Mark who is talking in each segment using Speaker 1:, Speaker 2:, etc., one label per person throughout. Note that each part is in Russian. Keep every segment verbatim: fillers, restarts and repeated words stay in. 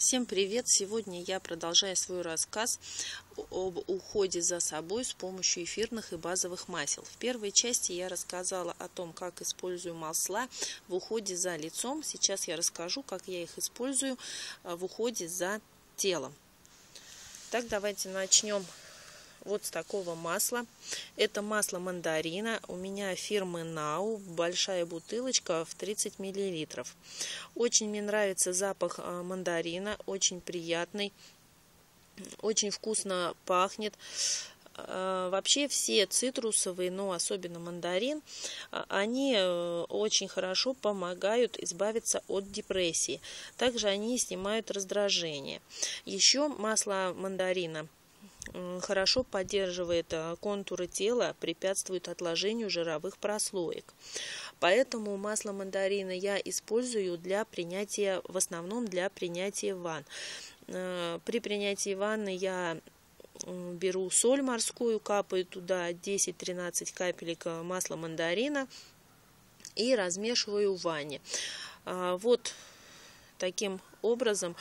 Speaker 1: Всем привет! Сегодня я продолжаю свой рассказ об уходе за собой с помощью эфирных и базовых масел. В первой части я рассказала о том, как использую масла в уходе за лицом. Сейчас я расскажу, как я их использую в уходе за телом. Так, давайте начнем вот с такого масла. Это масло мандарина. У меня фирмы Нау. Большая бутылочка в тридцать миллилитров. Очень мне нравится запах мандарина. Очень приятный. Очень вкусно пахнет. Вообще все цитрусовые, но особенно мандарин, они очень хорошо помогают избавиться от депрессии. Также они снимают раздражение. Еще масло мандарина хорошо поддерживает контуры тела, препятствует отложению жировых прослоек. Поэтому масло мандарина я использую для принятия, в основном для принятия ванн. При принятии ванны я беру соль морскую, капаю туда десять-тринадцать капелек масла мандарина и размешиваю в ванне. Вот таким образом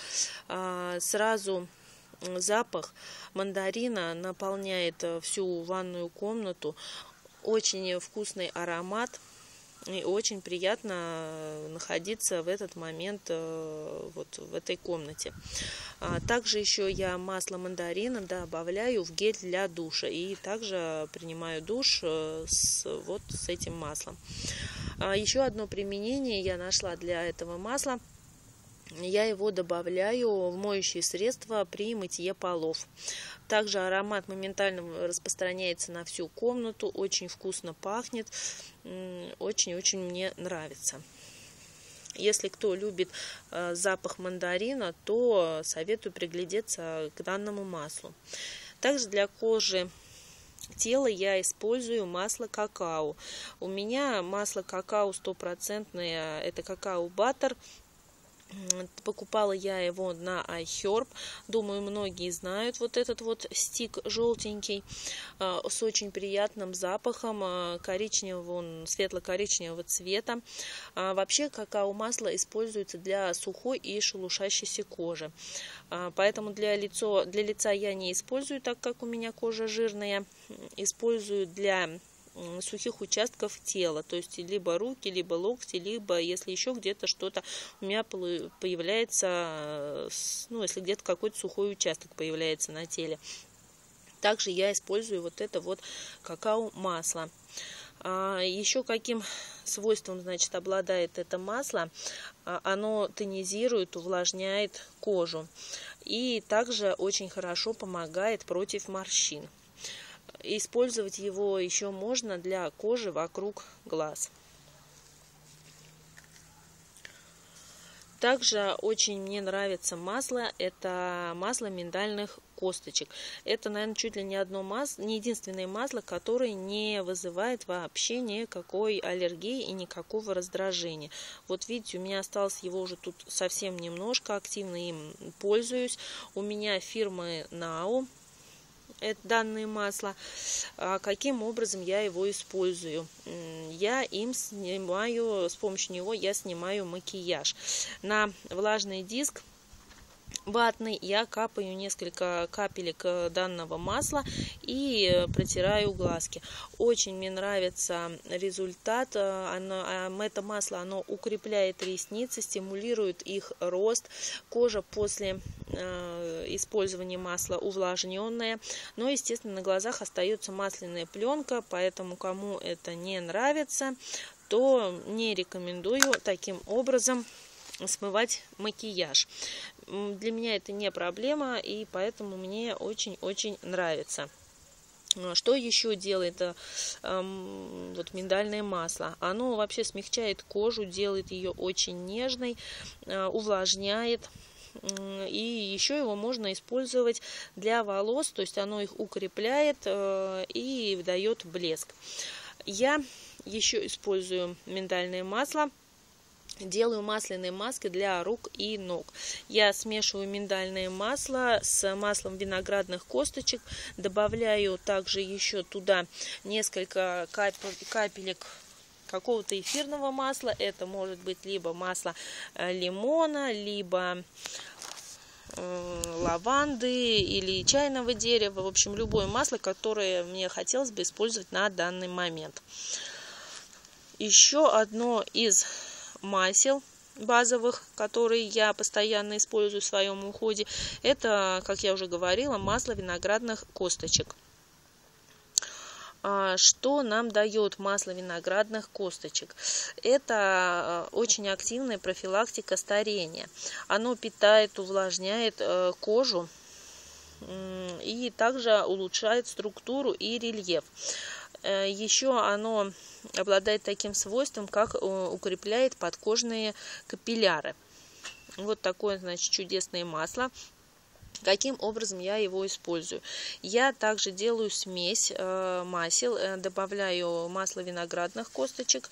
Speaker 1: сразу запах мандарина наполняет всю ванную комнату. Очень вкусный аромат. И очень приятно находиться в этот момент вот в этой комнате. Также еще я масло мандарина добавляю в гель для душа. И также принимаю душ с, вот с этим маслом. Еще одно применение я нашла для этого масла. Я его добавляю в моющие средства при мытье полов. Также аромат моментально распространяется на всю комнату, очень вкусно пахнет, очень-очень мне нравится. Если кто любит запах мандарина, то советую приглядеться к данному маслу. Также для кожи тела я использую масло какао. У меня масло какао стопроцентное, это какао-баттер. Покупала я его на iHerb. Думаю, многие знают вот этот вот стик желтенький с очень приятным запахом коричневого, светло-коричневого цвета. Вообще какао-масло используется для сухой и шелушащейся кожи. Поэтому для, лицо, для лица я не использую, так как у меня кожа жирная. Использую для сухих участков тела, то есть либо руки, либо локти, либо если еще где-то что-то у меня появляется, ну, если где-то какой-то сухой участок появляется на теле. Также я использую вот это вот какао-масло. А еще каким свойством, значит, обладает это масло? Оно тонизирует, увлажняет кожу и также очень хорошо помогает против морщин. Использовать его еще можно для кожи вокруг глаз. Также очень мне нравится масло, это масло миндальных косточек. Это, наверное, чуть ли не одно масло, не единственное масло, которое не вызывает вообще никакой аллергии и никакого раздражения. Вот видите, у меня осталось его уже тут совсем немножко, активно им пользуюсь. У меня фирмы Нау. Это данное масло. А каким образом я его использую? Я им снимаю, с помощью него я снимаю макияж. На влажный диск ватный я капаю несколько капелек данного масла и протираю глазки. Очень мне нравится результат. Оно, это масло оно укрепляет ресницы, стимулирует их рост. Кожа после э, использования масла увлажненная. Но, естественно, на глазах остается масляная пленка, поэтому кому это не нравится, то не рекомендую таким образом смывать макияж. Для меня это не проблема, и поэтому мне очень-очень нравится. Что еще делает э, э, вот миндальное масло? Оно вообще смягчает кожу, делает ее очень нежной, э, увлажняет. И еще его можно использовать для волос, то есть оно их укрепляет э, и дает блеск. Я еще использую миндальное масло. Делаю масляные маски для рук и ног. Я смешиваю миндальное масло с маслом виноградных косточек. Добавляю также еще туда несколько капелек какого-то эфирного масла. Это может быть либо масло лимона, либо лаванды или чайного дерева, в общем, любое масло, которое мне хотелось бы использовать на данный момент. Еще одно из масел базовых, которые я постоянно использую в своем уходе, это, как я уже говорила, масло виноградных косточек. Что нам дает масло виноградных косточек? Это очень активная профилактика старения. Оно питает, увлажняет кожу и также улучшает структуру и рельеф. Еще оно обладает таким свойством, как укрепляет подкожные капилляры. Вот такое, значит, чудесное масло. Каким образом я его использую? Я также делаю смесь э, масел, э, добавляю масло виноградных косточек,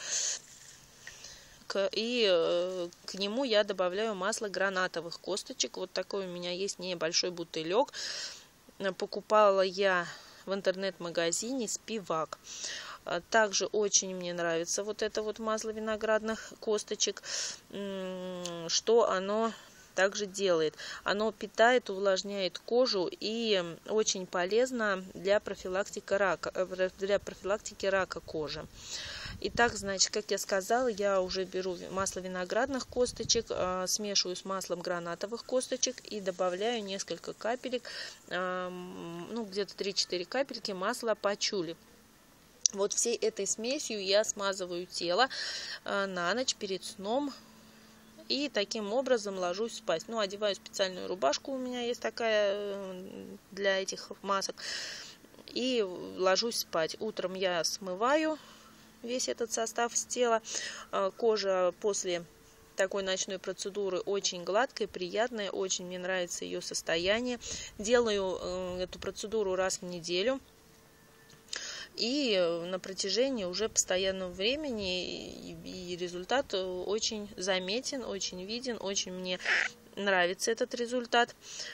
Speaker 1: к, и э, к нему я добавляю масло гранатовых косточек. Вот такой у меня есть небольшой бутылек. Покупала я в интернет-магазине Спивак. Также очень мне нравится вот это вот масло виноградных косточек, что оно также делает. Оно питает, увлажняет кожу и очень полезно для профилактики рака, для профилактики рака кожи. Итак, значит, как я сказала, я уже беру масло виноградных косточек, смешиваю с маслом гранатовых косточек и добавляю несколько капелек, ну где-то три-четыре капельки масла пачули. Вот всей этой смесью я смазываю тело на ночь перед сном. И таким образом ложусь спать. Ну, одеваю специальную рубашку, у меня есть такая для этих масок. И ложусь спать. Утром я смываю весь этот состав с тела. Кожа после такой ночной процедуры очень гладкая, приятная. Очень мне нравится ее состояние. Делаю эту процедуру раз в неделю. И на протяжении уже постоянного времени и результат очень заметен, очень виден, очень мне нравится этот результат.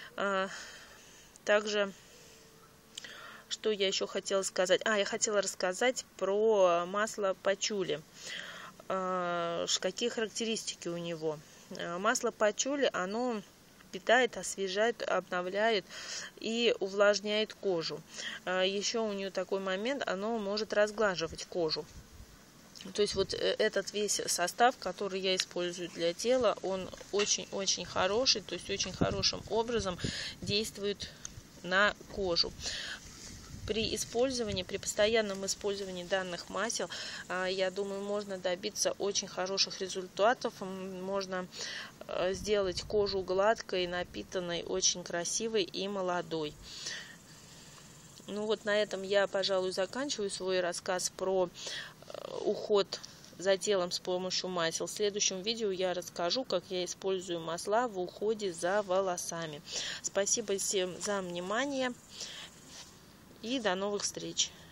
Speaker 1: Также, что я еще хотела сказать? А, я хотела рассказать про масло пачули. Какие характеристики у него? Масло пачули, оно питает, освежает, обновляет и увлажняет кожу. Еще у нее такой момент, оно может разглаживать кожу. То есть вот этот весь состав, который я использую для тела, он очень-очень хороший, то есть очень хорошим образом действует на кожу. При использовании, при постоянном использовании данных масел, я думаю, можно добиться очень хороших результатов. Можно сделать кожу гладкой, напитанной, очень красивой и молодой. Ну вот на этом я, пожалуй, заканчиваю свой рассказ про уход за телом с помощью масел. В следующем видео я расскажу, как я использую масла в уходе за волосами. Спасибо всем за внимание и до новых встреч!